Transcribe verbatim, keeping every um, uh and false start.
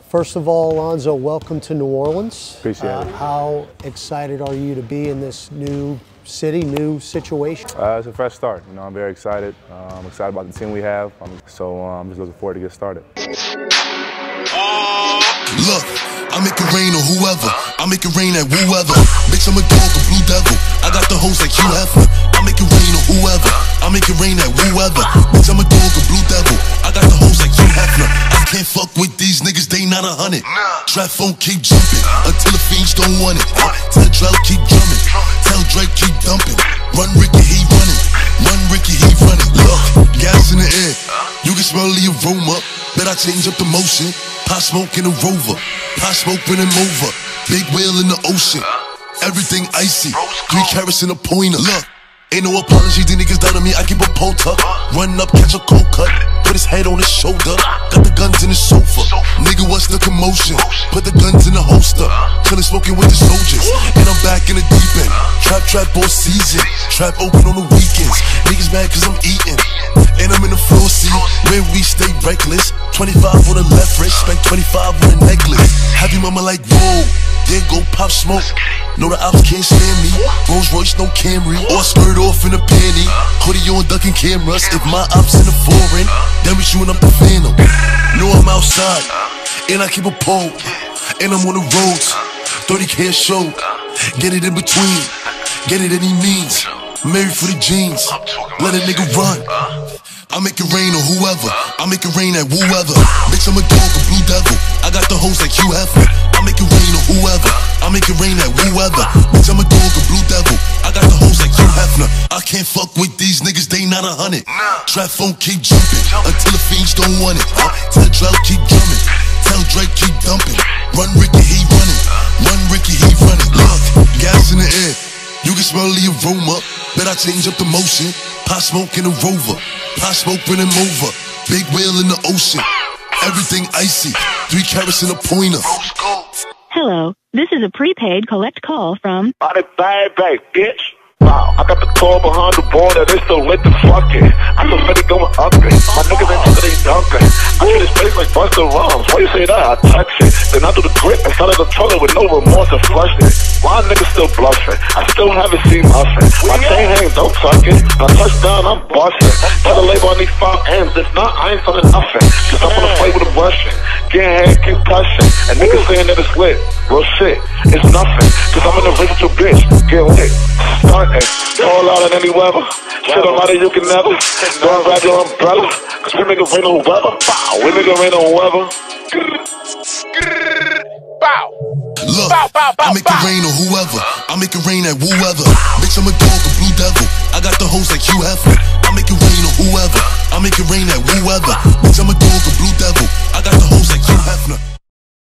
First of all, Alonzo, welcome to New Orleans. Appreciate uh, it. How excited are you to be in this new city, new situation? Uh, it's a fresh start. You know, I'm very excited. Uh, I'm excited about the team we have. Um, so uh, I'm just looking forward to get started. Look, I make it rain on whoever. I make it rain at whoever. Bitch, I'm a dog, a blue devil. I got the hoes like Hugh Hefner. I make it rain on whoever. I make it rain at whoever. Bitch, I'm a dog, a blue devil. I got the hoes like Hugh Hefner. I can't fuck with these niggas, they not a hundred. Trap phone keep jumping until the fiends don't want it. Tell Drell keep drumming. Tell Drake keep dumping. Run Ricky, he running. Run Ricky, he running. Look, gas in the air. You can smell the aroma. Bet I change up the motion. Pot smoke in a Rover. Pot smoke when I'm over. Big whale in the ocean. Everything icy. Three carats in a pointer. Look, ain't no apology. These niggas down on me. I keep a pole tuck. Run up, catch a cold cut. Put his head on his shoulder. Got the guns in the sofa. Nigga, what's the commotion? Put the guns in the holster. Chillin' smoking with the soldiers. And I'm back in the deep end. Trap, trap all season. Trap open on the weekends. Niggas mad cause I'm eating. And I'm in the floor seat. Where we stay reckless. twenty-five on the left wrist. Spent twenty-five on a necklace. Happy mama like, whoa. There go Pop Smoke. No, the ops can't stand me. Rolls Royce, no Camry. Or skirt off in a panty. Hoodie on ducking cameras. If my ops in the foreign, then we shooting up the Phantom. Know I'm outside, and I keep a pole. And I'm on the roads, thirty K a show. Get it in between, get it any means. Married for the jeans, let a nigga run. I make it rain on whoever, I make it rain at whoever. Bitch, I'm a dog, a blue devil. I got the hoes like Hugh Hefner. I make it rain on whoever, I make it rain at whoever. Bitch, I'm a dog, a blue devil. I got the hoes like Hugh Hefner. I can't fuck with these niggas, they not a hundred. Trap phone keep jumping until the fiends don't want it. Tell Drell keep drumming. Tell Drake keep dumping. Run Ricky, he running. Run Ricky, he running. Look, gas in the air. You can smell the aroma. Bet I change up the motion. Pot smoke in a Rover. Pot smoke when I'm over. Big whale in the ocean. Everything icy. Three carats in a pointer. Hello, this is a prepaid collect call from... Body bag bag, bitch. Wow, I got the car behind the border, they still lit the fucking. I feel ready going ugly. My niggas ain't talking, they dunking. I treat this place like Busta Rhymes. Why you say that? I touch it. Then I do the grip and started the toilet with no remorse and flush it. My niggas still bluffing. I still haven't seen nothing. My chain hangs, don't tuck it. I touch down, I'm busting. Tell the label I need five M's. If not, I ain't selling nothing. Cause I'm gonna play with a Russian. Getting head, concussion. And niggas saying that it's lit. Real shit, it's nothing. Cause I'm in the race with your bitch. Get lit. Start fall out in any weather. Shit on matter you can never. Don't grab your umbrella. Cause we make it rain on weather. Bow. We make it rain on weather. Bow. Look, I make it rain on whoever. I make it rain at whoever. Bitch, I'm a dog, a blue devil. I got the hoes like Hugh Hefner. I make it rain on whoever. I make it rain at whoever. Bitch, I'm a dog, a blue devil. I